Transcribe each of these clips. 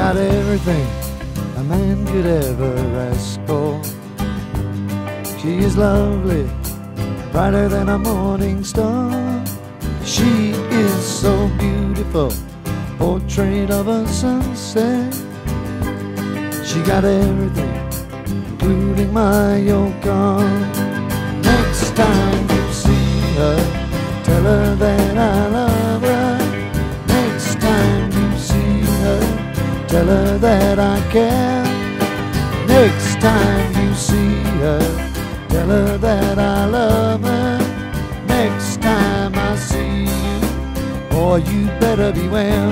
got everything a man could ever ask for. She is lovely, brighter than a morning star. She is so beautiful, portrait of a sunset. She got everything, including my old car. Next time you see her, tell her that I love her. Next time you see her, tell her that I care. Next time you see her, tell her that I love her. Next time I see you, boy, you better beware.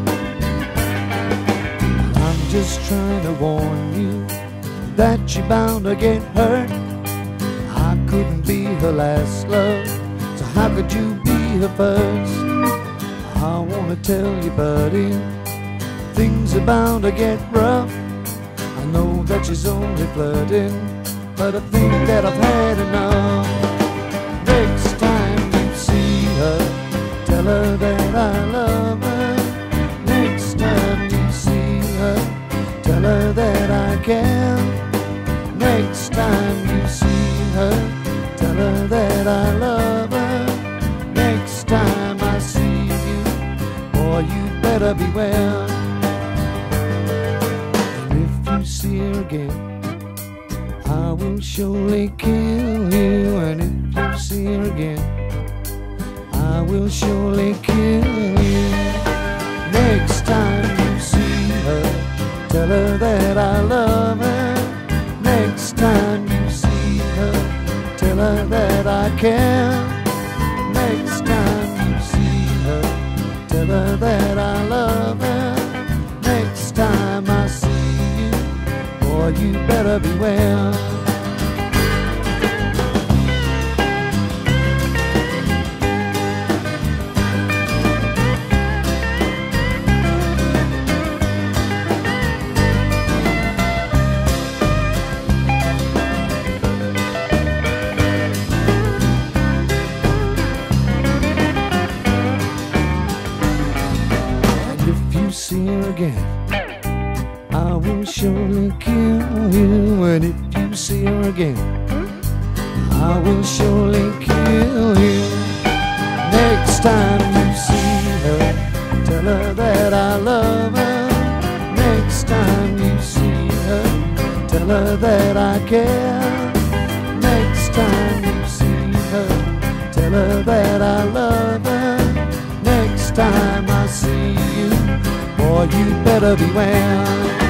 I'm just trying to warn you that you're bound to get hurt. I couldn't be her last love, so how could you be her first? I wanna tell you, buddy, things are bound to get rough. I know that she's only flirting, but I think that I've had enough. Next time you see her, tell her that I love her. Next time you see her, tell her that I care. Next time you see her, tell her that I love her. Next time I see you, boy, you better beware. And if you see her again, I will surely kill you. And if you see her again, I will surely kill you. Next time you see her, tell her that I love her. Next time you see her, tell her that I care. Next time you see her, tell her that I love her. Next time I see you, boy, you better beware. See her again, I will surely kill you. And if you see her again, I will surely kill you. Next time you see her, tell her that I love her. Next time you see her, tell her that I care. Next time you see her, tell her that I love her. Next time I see you, boy, you better beware.